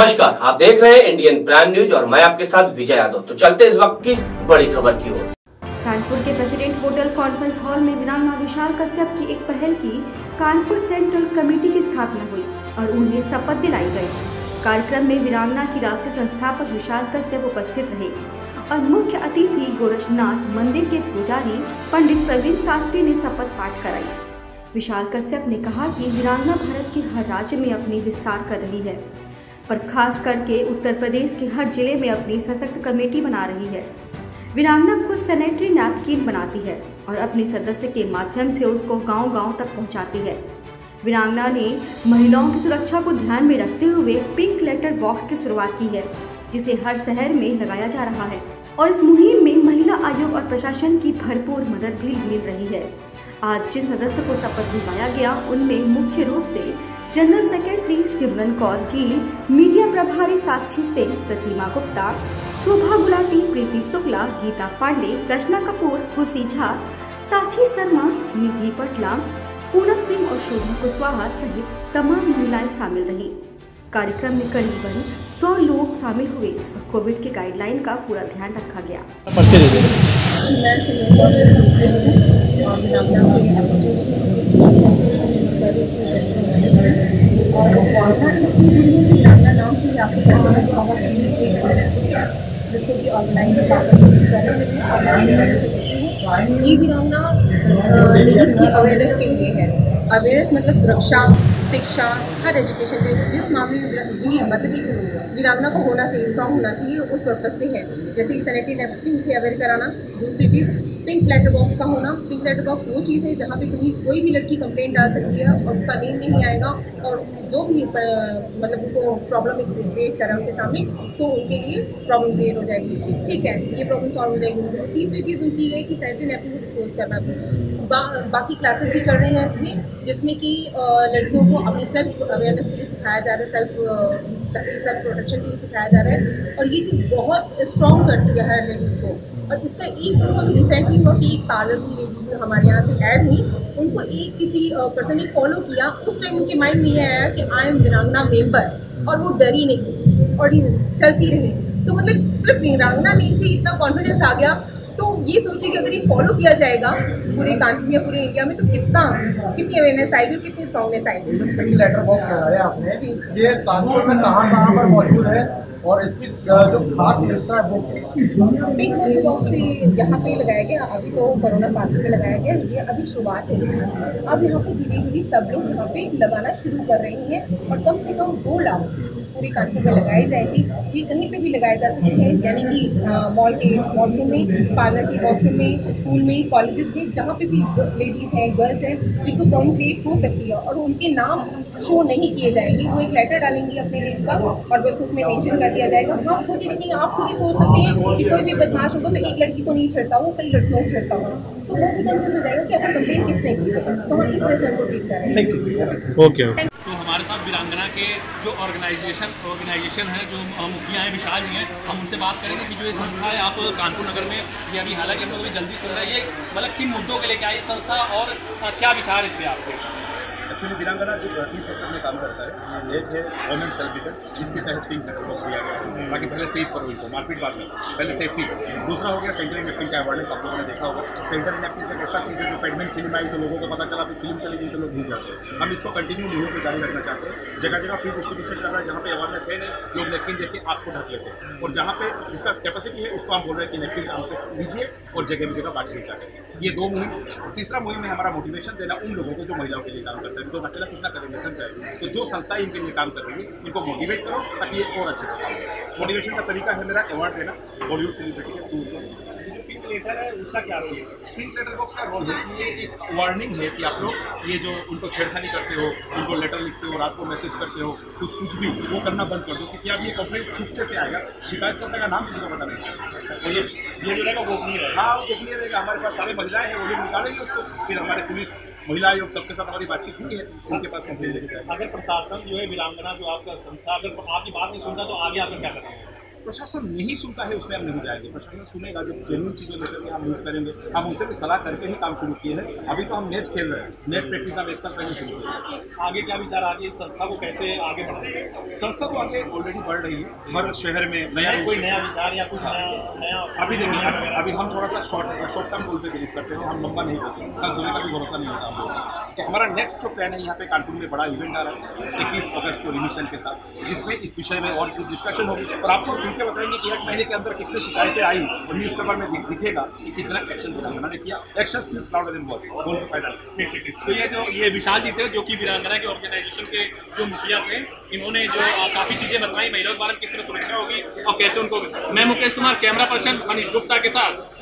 नमस्कार, आप देख रहे हैं इंडियन प्राइम न्यूज और मैं आपके साथ विजय यादव। तो चलते इस वक्त की बड़ी खबर की ओर। कानपुर के प्रेसिडेंट होटल कॉन्फ्रेंस हॉल में वीरांगना विशाल कश्यप की एक पहल की कानपुर सेंट्रल कमेटी की स्थापना हुई और उन्हें शपथ दिलाई गई। कार्यक्रम में वीरांगना की राष्ट्रीय संस्थापक विशाल कश्यप उपस्थित रहे और मुख्य अतिथि गोरक्षनाथ मंदिर के पुजारी पंडित प्रवीण शास्त्री ने शपथ पाठ कराई। विशाल कश्यप ने कहा कि वीरांगना भारत के हर राज्य में अपनी विस्तार कर रही है, पर खास करके उत्तर प्रदेश के हर जिले में अपनी सशक्त कमेटी बना रही है। वीरांगना खुद सैनिटरी नैपकिन बनाती है और अपने सदस्य के माध्यम से उसको गांव-गांव तक पहुंचाती है। वीरांगना ने महिलाओं की सुरक्षा को ध्यान में रखते हुए पिंक लेटर बॉक्स की शुरुआत की है, जिसे हर शहर में लगाया जा रहा है और इस मुहिम में महिला आयोग और प्रशासन की भरपूर मदद भी मिल रही है। आज जिन सदस्यों को शपथ दिलाया गया उनमें मुख्य रूप से general secretary Simran Kaur Gill, media प्रभारी साक्षी सिंह, प्रतिमा गुप्ता, शोभा गुलाटी, प्रीति शुक्ला, गीता पांडे, रचना कपूर, खुशी झा, साक्षी शर्मा, निधि पटला, पूनम सिंह और शोभा कुशवाहा सहित तमाम महिलाएं शामिल रही। कार्यक्रम में करीबन 100 लोग शामिल हुए और कोविड के गाइडलाइन का पूरा ध्यान रखा गया। नाम से आपको जिसको कि ऑर्गेनाइज ये वीरांगना लेडीज़ की अवेयरनेस के लिए है। अवेयरनेस मतलब सुरक्षा, शिक्षा, हर एजुकेशन के जिस मामले में मतलब कि वीरांगना को होना चाहिए, स्ट्रॉन्ग होना चाहिए, उस पर्पज से है। जैसे कि सैनिटरी नैपकिन से अवेयर कराना। दूसरी चीज़ पिंक लेटर बॉक्स का होना। पिंक लेटर बॉक्स वो चीज़ है जहाँ पे कहीं कोई भी लड़की कंप्लेंट डाल सकती है और उसका नेम नहीं आएगा और जो भी मतलब उनको प्रॉब्लम क्रिएट करा उनके सामने तो उनके लिए प्रॉब्लम क्रिएट हो जाएगी। ठीक है, ये प्रॉब्लम सॉल्व हो जाएगी। तीसरी चीज़ उनकी है कि सैनिटरी नैपकिन को डिस्पोज करना भी। बाकी क्लासेस भी चल रही हैं इसमें, जिसमें कि लड़कियों को अपनी सेल्फ अवेयरनेस के लिए सिखाया जा रहा है, सेल्फ प्रोटेक्शन के लिए सिखाया जा रहा है और ये चीज़ बहुत स्ट्रॉन्ग करती है हर लेडीज़ को। और इसका एक बहुत रिसेंटली हुआ कि एक पार्लर की लेडीज़ ने हमारे यहाँ से ऐड हुई, उनको एक किसी पर्सन ने फॉलो किया। उस टाइम उनके माइंड में ये आया कि आई एम वीरांगना मेंबर और वो डरी नहीं और चलती रही। तो मतलब सिर्फ वीरांगना नेम से इतना कॉन्फिडेंस आ गया। तो ये सोचिए कि अगर ये फॉलो किया जाएगा पूरे कानपुर या पूरे इंडिया में तो कितनी अवेयरनेस आएगी और कितनी स्ट्रॉन्गनेस आएगी। पिंक लेटर बॉक्स लगाया आपने जी, ये कानपुर में कहाँ पर मौजूद है और इसकी जो खास विशेषता है वो पिंक लेटर बॉक्स यहाँ पे लगाया गया। अभी तो कोरोना काल में लगाया गया, ये अभी शुरुआत है। अब यहाँ पे धीरे धीरे सब लोग यहाँ पे लगाना शुरू कर रहे हैं और कम से कम 2 लाख पूरी कानपुर में लगाई जाएगी। ये कहीं पे भी लगाए जा सकते हैं, यानी कि मॉल के वॉशरूम में, पार्लर के वॉशरूम में, स्कूल में, कॉलेजेस में, जहाँ पे भी लेडीज़ हैं, गर्ल्स हैं जिनको प्रॉब्लम क्रिएट हो सकती है और उनके नाम शो नहीं किए जाएंगे। वो एक लेटर डालेंगी अपने नेम का और बस उसमें मेंशन कर दिया जाएगा। हाँ, खुद ही देखिए, आप खुद ही सोच सकते हैं कि कोई भी बदमाश होगा तो एक लड़की को नहीं छेड़ता, वो कई लड़कियों को छेड़ता होगा, तो वो भी कंफ्यूज हो जाएगा कि आपको कंप्लेंट किसने की है, तो हम किस तरह से उनको ट्रीट कर रहे हैं। ओके। तो हमारे साथ वीरांगना के जो ऑर्गेनाइजेशन है, जो मुखिया हैं विशाल जी हैं, हम उनसे बात करेंगे कि जो ये संस्था है आप कानपुर नगर में ये अभी हालांकि हम लोग अभी जल्दी सुन रहे हैं, ये मतलब किन मुद्दों के लेके आई संस्था और क्या विचार है इस पर आपके? एक्चुअली वीरांगना जो 3 सेक्टर में काम करता है। एक है वोमेन सेल्फ डिफेंस, जिसके तहत पिंक लेटर बॉक्स दिया गया है ताकि पहले सेफ करो इनको, मारपीट बाद में, पहले सेफ्टी। दूसरा हो गया सेंट्रल नैपकिन का अवेयरनेस, आप लोगों ने देखा होगा। सेंट्रल नैपकिन एक ऐसा चीज़ है जो पेडमेंट फिल्म आई तो लोगों को पता चला, फिर फिल्म चली गई तो लोग भूल जाते हैं। हम इसको कंटिन्यू मुहिम को जारी रखना चाहते हैं। जगह जगह फ्री डिस्ट्रीब्यूशन कर रहा है, जहाँ पे अवेयरनेस है नहीं, लोग नैपकिन देख के आपको ढक लेते हैं और जहाँ पे जिसका कैपेसिटी है उसको हम बोल रहे हैं कि नैपकिन हमसे लीजिए और जगह जगह बांट के जाए। ये 2 मुहिम। तीसरा मुहिम है हमारा मोटिवेशन देना उन लोगों को जो महिलाओं के लिए काम करते हैं, बिकॉज अकेला कितना करेंगे, थक जाएगी। तो जो संस्थाएं इनके लिए काम कर रही है इनको मोटिवेट करो ताकि ये और अच्छे से काम करें। मोटिवेशन का तरीका है मेरा अवार्ड देना बॉलीवुड सेलिब्रिटी के थ्रू। पिंक लेटर है उसका क्या रोल है? पिंक लेटर बॉक्स का रोल है कि ये एक वार्निंग है कि आप लोग ये जो उनको छेड़खानी करते हो, उनको लेटर लिखते हो, रात को मैसेज करते हो, कुछ भी वो करना बंद कर दो, क्योंकि अब ये कंप्लेंट छुपके से आएगा। शिकायत करने का नाम किसी को पता नहीं चलेगा। ये जो रहेगा गोपनीय रहेगा। हाँ, वो गोपनीय रहेगा। हमारे पास सारे महिलाएं हैं, वो लोग निकालेंगे उसको, फिर हमारे पुलिस महिला आयोग सबके साथ हमारी बातचीत हुई है, उनके पास कंप्लेंट लेके जाएगा। अगर प्रशासन जो है वीरांगना जो आपका संस्था अगर आपकी बात नहीं सुनता तो आगे आपका क्या करेंगे? प्रशासन नहीं सुनता है उसमें हम नहीं जाएंगे। प्रशासन सुनेगा, जब जेन्युइन चीज़ें लेकर के हम मीट करेंगे, हम उनसे भी सलाह करके ही काम शुरू किए हैं। अभी तो हम मैच खेल रहे हैं, नेट प्रैक्टिस हम एक साल पहले शुरू किए। आगे क्या विचार, आगे इस संस्था को कैसे आगे बढ़ाएंगे? संस्था तो आगे ऑलरेडी बढ़ रही है, हर शहर में कोई नया विचार या कुछ नया अभी देखिए, अभी हम थोड़ा सा शॉर्ट टर्म गोल पे बिलीव करते हैं, हम लंबा नहीं करते, कल सुबह का भी भरोसा नहीं होता हम लोगों को। तो हमारा नेक्स्ट जो प्लान है, यहाँ पे कानपुर में बड़ा इवेंट आ रहा है 21 अगस्त को रिमिशन के साथ, जिसमें इस विषय में और डिस्कशन होगी और आपको खुल के बताएंगे कि 1 महीने के अंदर कितनी शिकायतें आई और न्यूज़ पेपर में दिखेगा कि कितना एक्शन वीरांगना ने किया। Action speaks louder than words, बोल के फायदा नहीं। तो ये विशाल जी थे जो कि वीरांगना के ऑर्गेनाइजेशन के जो मुखिया थे, इन्होंने जो काफ़ी चीज़ें बताई महिलाओं के बारे में, किस तरह सुरक्षा होगी और कैसे उनको। मैं मुकेश कुमार, कैमरा पर्सन मनीष गुप्ता के साथ